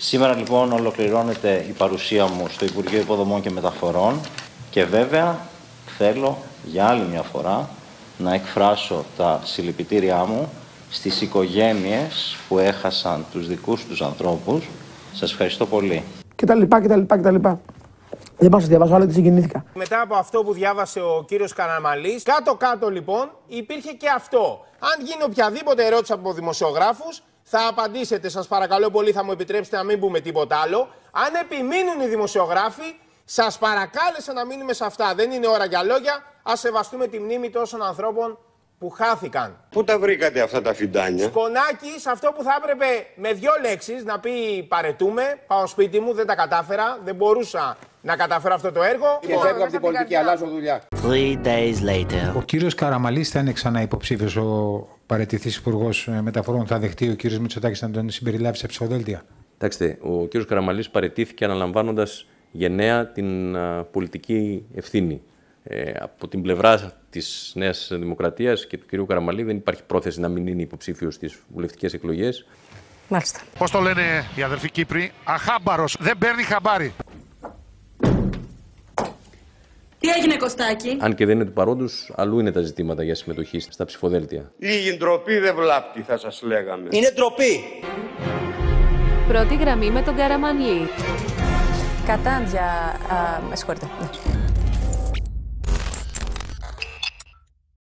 Σήμερα λοιπόν ολοκληρώνεται η παρουσία μου στο Υπουργείο Υποδομών και Μεταφορών και βέβαια θέλω για άλλη μια φορά να εκφράσω τα συλληπιτήριά μου στις οικογένειες που έχασαν τους δικούς τους ανθρώπους. Σας ευχαριστώ πολύ. κτλ. Δεν πάω να διαβάσω, αλλά δεν συγκινήθηκα. Μετά από αυτό που διάβασε ο κύριος Καραμανλής, κάτω-κάτω λοιπόν υπήρχε και αυτό. Αν γίνει οποιαδήποτε ερώτηση από δημοσιογράφους, θα απαντήσετε. Σας παρακαλώ πολύ, θα μου επιτρέψετε να μην πούμε τίποτα άλλο. Αν επιμείνουν οι δημοσιογράφοι, σας παρακάλεσα να μείνουμε σε αυτά. Δεν είναι ώρα για λόγια. Ας σεβαστούμε τη μνήμη τόσων ανθρώπων που χάθηκαν. Πού τα βρήκατε αυτά τα φιντάνια? Σκονάκης, αυτό που θα έπρεπε με 2 λέξεις να πει παρετούμε, πάω σπίτι μου, δεν τα κατάφερα, δεν μπορούσα να καταφέρω αυτό το έργο. Και φεύγω από την πολιτική, αλλάζω δουλειά. 3 days later. Ο κύριος Καραμανλής θα είναι ξανά υποψήφιος ο παραιτηθής υπουργός μεταφορών. Θα δεχτεί ο κύριος Μητσοτάκης να τον συμπεριλάβει σε ψηφοδέλτια? Κοιτάξτε, ο κύριος Καραμανλής παραιτήθηκε αναλαμβάνοντας γενναία την πολιτική ευθύνη. Από την πλευρά της Νέας Δημοκρατίας και του κυρίου Καραμανλή δεν υπάρχει πρόθεση να μην είναι υποψήφιος στις βουλευτικές εκλογές. Μάλιστα. Πώς το λένε οι αδερφοί Κύπροι? Αχάμπαρος, δεν παίρνει χαμπάρι. Τι έγινε, Κωστάκη? Αν και δεν είναι του παρόντος, αλλού είναι τα ζητήματα για συμμετοχή στα ψηφοδέλτια. Λίγη ντροπή δεν βλάπτει, θα σας λέγαμε. Είναι ντροπή. Πρώτη γραμμή με τον Καραμανλή. Κατάντια. Με συγχωρείτε.